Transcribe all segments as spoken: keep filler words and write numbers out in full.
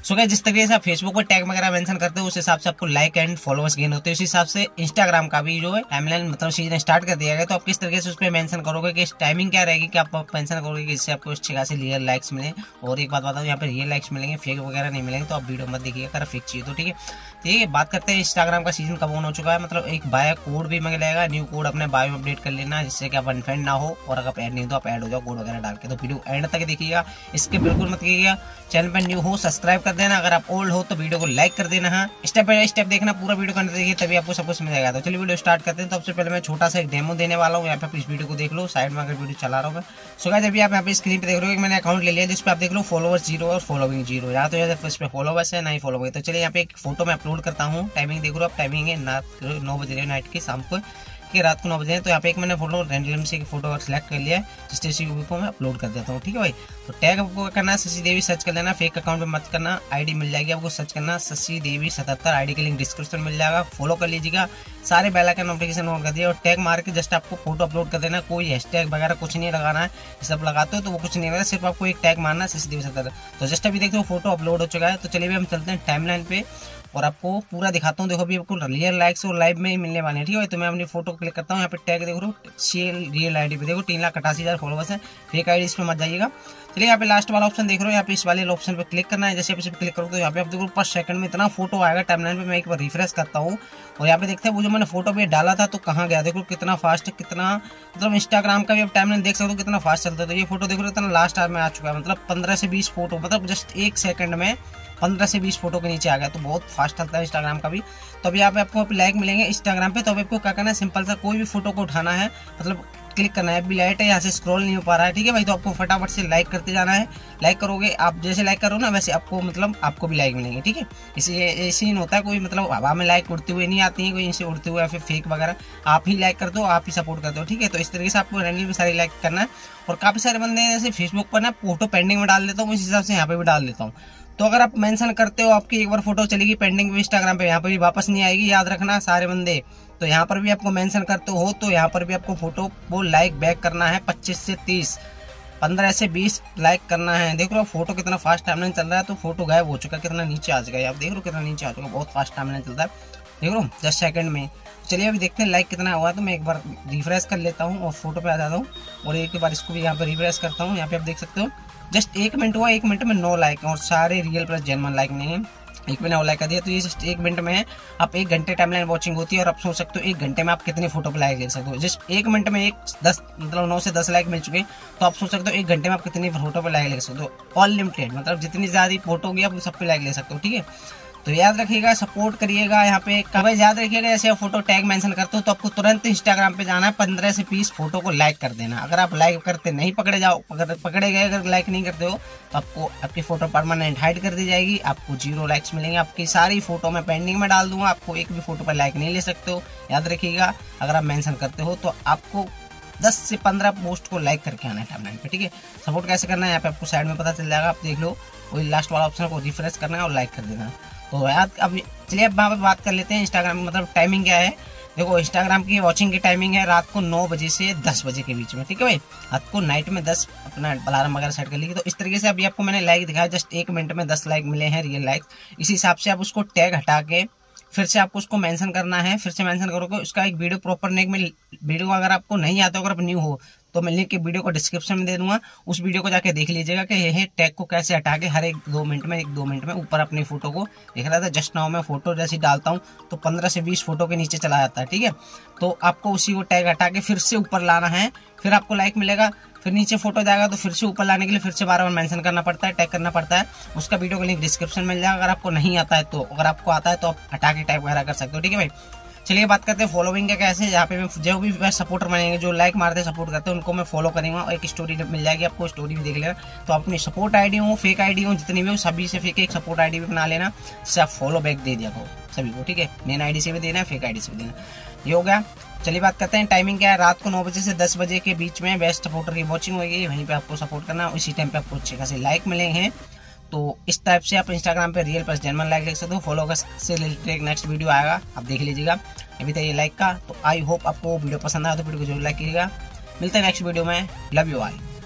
So guys जिस तरीके से आप फेसबुक पर टैग वगैरह मेंशन करते हो उस हिसाब से आपको लाइक एंड फॉलोअर्स गेन होते हैं। उस हिसाब से इंस्टाग्राम का भी जो है टाइमलाइन मतलब सीजन स्टार्ट कर दिया गया, तो आप किस तरीके से उस पर मेंशन करोगे कि टाइमिंग क्या रहेगी कि आप मेंशन करोगे कि इससे आपको अच्छी खासी रियल लाइक्स मिले। और एक बात बताओ, यहाँ पे रियल लाइक्स मिलेंगे, फेक वगैरह नहीं मिलेंगे, तो आप वीडियो मत देखिएगा अगर फेक चाहिए तो। ठीक है, ठीक है, बात करते हैं इंस्टाग्राम का सीजन कब ऑन हो चुका है। मतलब एक बायो कोड भी मिलेगा, न्यू कोड अपने बायो में अपडेट कर लेना जिससे कि आप अनफ्रेंड ना हो, और अगर ऐड नहीं तो आप ऐड हो जाओ कोड वगैरह डाल के। तो वीडियो एंड तक देखिएगा, इसके बिल्कुल मत कीजिएगा। चैनल पर न्यू हो सब्सक्राइब कर देना, अगर आप ओल्ड हो तो वीडियो को लाइक कर देना है। स्टेप बाय स्टेप देखना, पूरा वीडियो करना देखिए, तभी आपको सब कुछ मिल जाएगा। तो चलिए वीडियो स्टार्ट करते हैं। तो सबसे पहले मैं छोटा सा एक डेमो देने वाला हूँ, यहाँ पे इस वीडियो को देख लो, साइड में अगर वीडियो चला रहा हूँ मैं। सो गाइस अभी आप यहाँ पे स्क्रीन पे देख रहे हो मैंने अकाउंट ले लिया जिस पे आप देख लो फॉलोवर्स जीरो और फॉलोइंग जीरो। यहाँ तो यार इस पे फॉलोवर्स है ना ही फॉलोवर। तो चलिए यहाँ पे एक फोटो मैं अपलोड करता हूँ। टाइमिंग देख लो आप, टाइमिंग है नौ बज रहे हैं नाइट की, शाम को कि रात को नौ बजे। तो यहाँ पे एक मैंने फोटो रैंडम से फोटो सेलेक्ट कर लिया है जिस इसी को मैं अपलोड कर देता हूँ। ठीक है भाई, तो टैग आपको क्या करना है, शशि देवी सर्च कर लेना, फेक अकाउंट पे मत करना, आईडी मिल जाएगी आपको, सर्च करना शशि देवी सतहत्तर, आईडी के लिंक डिस्क्रिप्शन मिल जाएगा, फॉलो कर लीजिएगा, सारे बेल आइकन नोटिफिकेशन ऑन कर दिया और टैग मार के जस्ट आपको फोटो अपलोड कर देना। कोई हैशटैग वगैरह कुछ नहीं लगाना है, सब लगाते हो तो वो कुछ नहीं लगाना, सिर्फ आपको एक टैग मारना शशि देवी सतहत्तर। तो जस्ट अभी देखते हो फोटो अपलोड हो चुका है। तो चलिए हम चलते हैं टाइमलाइन पे और आपको पूरा दिखाता हूँ। देखो अभी आपको रियल लाइक्स और लाइव में ही मिलने वाले हैं। ठीक है, तो मैं अपनी फोटो क्लिक करता हूँ, यहाँ पे टैग देखो रियल आईडी पे देखो तीन लाख अठासी हजार फॉलोवर्स है, फेक आईडी इस पे मत जाइएगा। चलिए यहाँ पे लास्ट वाला ऑप्शन देख रहे हो, यहाँ पे इस वाले ऑप्शन पे क्लिक करना है। जैसे आप इस पे क्लिक करो तो यहाँ पे आप देखो पाँच सेकंड में इतना फोटो आएगा टाइमलाइन पे। मैं एक बार रिफ्रेश करता हूँ और यहाँ पे देखते हैं वो जो मैंने फोटो पे डाला था तो कहाँ गया, देखो कितना फास्ट, कितना मतलब इंस्टाग्राम का भी आप टाइमलाइन देख सकते हो कितना फास्ट चलता है। तो ये फोटो देखो इतना लास्ट आवर में आ चुका है, मतलब पंद्रह से बीस फोटो, मतलब जस्ट एक सेकंड में पंद्रह से बीस फोटो के नीचे आ गया। तो बहुत फास्ट चलता है इंस्टाग्राम का भी। तो अभी यहाँ पे आपको लाइक मिलेंगे इंस्टाग्राम पे। तो अभी आपको क्या करना है, सिंपल सा कोई भी फोटो को उठाना है, मतलब क्लिक करना है। अभी लाइट है यहाँ से स्क्रॉल नहीं हो पा रहा है। ठीक है भाई, तो आपको फटाफट से लाइक करते जाना है। लाइक करोगे आप, जैसे लाइक करो ना वैसे आपको मतलब आपको भी लाइक मिलेंगे। ठीक है, इसी ऐसे ही होता है, कोई मतलब हवा में लाइक उड़ते हुए नहीं आती है, कोई इनसे उड़ते हुए या फिर फेक वगैरह। आप ही लाइक कर दो, आप ही सपोर्ट कर दो। ठीक है, तो इस तरीके से आपको रैंडमली सारी लाइक करना है। और काफी सारे बंदे हैं जैसे फेसबुक पर ना फोटो पेंडिंग में डाल देता हूँ, इस हिसाब से यहाँ पे भी डाल देता हूँ। तो अगर आप मेंशन करते हो आपकी एक बार फोटो चलेगी पेंडिंग पे इंस्टाग्राम पे, यहाँ पे भी वापस नहीं आएगी, याद रखना सारे बंदे। तो यहाँ पर भी आपको मेंशन करते हो तो यहाँ पर भी आपको फोटो वो लाइक बैक करना है, पच्चीस से तीस, पंद्रह से बीस लाइक करना है। देख लो फोटो कितना फास्ट टाइमलाइन चल रहा है। तो फोटो गायब हो चुका है, कितना नीचे आ चुका है, आप देख लो कितना नीचे आ चुका है, बहुत फास्ट टाइमलाइन चलता है, देख लो दस सेकंड में। चलिए अभी देखते हैं लाइक कितना हुआ। तो मैं एक बार रिफ्रेश कर लेता हूँ और फोटो पे आ जाता हूँ और एक बार इसको भी यहाँ पे रिफ्रेश करता हूँ। यहाँ पे आप देख सकते हो जस्ट एक मिनट हुआ, एक मिनट में नौ लाइक और सारे रियल प्लस जेन्युइन लाइक नहीं है, एक में नौ लाइक कर दिया। तो ये जस्ट एक मिनट में है। आप एक घंटे टाइमलाइन वॉचिंग होती है और आप सोच सकते हो एक घंटे में आप कितनी फोटो पे लाइक ले सकते हो। जस्ट एक मिनट में एक दस मतलब नौ से दस लाइक मिल चुके, तो आप सोच सकते हो एक घंटे में आप कितनी फोटो पे लाइक ले सकते हो। ऑल लिमिटेड, मतलब जितनी ज्यादा फोटो होगी आप सब पे लाइक ले सकते हो। ठीक है, तो याद रखिएगा, सपोर्ट करिएगा। यहाँ पे कभी याद रखिएगा जैसे आप फोटो टैग मेंशन करते हो तो आपको तुरंत इंस्टाग्राम पे जाना है, पंद्रह से बीस फोटो को लाइक कर देना। अगर आप लाइक करते नहीं पकड़े जाओ, अगर पकड़े गए अगर लाइक नहीं करते हो तो आपको आपकी फोटो परमानेंट हाइड कर दी जाएगी, आपको जीरो लाइक्स मिलेंगे। आपकी सारी फोटो मैं पेंडिंग में डाल दूंगा, आपको एक भी फोटो पर लाइक नहीं ले सकते हो। याद रखिएगा, अगर आप मेंशन करते हो तो आपको दस से पंद्रह पोस्ट को लाइक करके आना है टाइमलाइन पे। ठीक है, सपोर्ट कैसे करना है यहाँ पे आपको साइड में पता चल जाएगा, आप देख लो वही लास्ट वाला ऑप्शन को रिफ्रेश करना है और लाइक कर देना है। तो याद अब चलिए अब वहाँ पे बात कर लेते हैं इंस्टाग्राम की मतलब टाइमिंग क्या है। देखो इंस्टाग्राम की वॉचिंग की टाइमिंग है रात को नौ बजे से दस बजे के बीच में। ठीक है भाई, रात को नाइट में दस अपना अलार्म वगैरह सेट कर लीजिए। तो इस तरीके से अभी आपको मैंने लाइक दिखाया, जस्ट एक मिनट में दस लाइक मिले हैं रियल लाइक। इसी हिसाब से आप उसको टैग हटा के फिर से आपको उसको मेंशन करना है, फिर से मेंशन करोगे उसका एक वीडियो प्रॉपर नेक में वीडियो अगर आपको नहीं आता, अगर आप न्यू हो तो मैं लिंक के वीडियो को डिस्क्रिप्शन में दे दूंगा, उस वीडियो को जाके देख लीजिएगा कि यह टैग को कैसे हटा के हर एक दो मिनट में एक दो मिनट में ऊपर अपनी फोटो को देख रहा था। जस्ट नाउ मैं फोटो जैसे डालता हूँ तो पंद्रह से बीस फोटो के नीचे चला जाता है। ठीक है, तो आपको उसी को टैग हटा के फिर से ऊपर लाना है, फिर आपको लाइक मिलेगा, फिर नीचे फोटो जाएगा तो फिर से ऊपर लाने के लिए फिर से बार बार मेंशन करना पड़ता है, टैग करना पड़ता है। उसका वीडियो का लिंक डिस्क्रिप्शन में मिल जाएगा। अगर आपको नहीं आता है तो, अगर आपको आता है तो आप हटा के टैग वगैरह कर सकते हो। ठीक है भाई, चलिए बात करते हैं फॉलोइंग का कैसे। यहाँ पे जो भी सपोर्टर बनेंगे, जो लाइक मारते सपोर्ट करते हैं, उनको मैं फॉलो करूंगा और एक स्टोरी मिल जाएगी आपको, स्टोरी भी देख लेना। तो अपनी सपोर्ट आईडी हो, फेक आईडी हो, जितनी भी हो सभी से फेक एक सपोर्ट आईडी भी बना लेना, जिससे आप फॉलो बैक दे दिया करो सभी को। ठीक है, मेन आईडी से भी देना है, फेक आईडी से भी देना। ये हो गया। चलिए बात करते हैं टाइमिंग क्या है। रात को नौ बजे से दस बजे के बीच में बेस्ट सपोर्टर की वॉचिंग होगी, वहीं पे आपको सपोर्ट करना, उसी टाइम पे आपको अच्छे खासे लाइक मिलेंगे। तो इस टाइप से आप इंस्टाग्राम पे रियल प्लस जेन्युइन लाइक देख सकते हो। फॉलो से रिलेटेड एक नेक्स्ट वीडियो आएगा, आप देख लीजिएगा। अभी तक ये लाइक का, तो आई होप आपको वीडियो पसंद आया तो वीडियो को जरूर लाइक कीजिएगा। मिलते हैं नेक्स्ट वीडियो में, लव यू ऑल।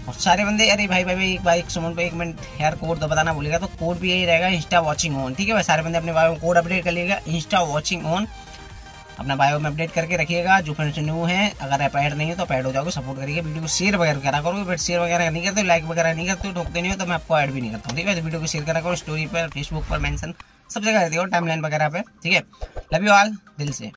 और सारे बंदे अरे भाई भाई भाई एक बार एक सुमन पे एक मिनट यार कोड तो बताना भूलेगा, तो कोड भी यही रहेगा इंस्टा वॉचिंग ऑन, ठीक है भाई। सारे बंदे अपने बायो में कोड अपडेट कर लीजिएगा इंस्टा वॉचिंग ऑन, अपना बायो में अपडेट करके रखिएगा। जो फ्रेंड्स न्यू है अगर आप ऐड नहीं है तो आप ऐड हो जाओगे, सपोर्ट करिए, वीडियो को शेयर वगैरह करा करोगे, बट शेयर वगैरह नहीं करते, लाइक वगैरह नहीं करते, ठोकते नहीं हो तो मैं आपको ऐड भी नहीं करता हूँ, ठीक है। तो वीडियो को शेयर करा करो, स्टोरी पर, फेसबुक पर मेंशन सब जगह कर दिया टाइमलाइन वगैरह पे, ठीक है। लव यू ऑल दिल से।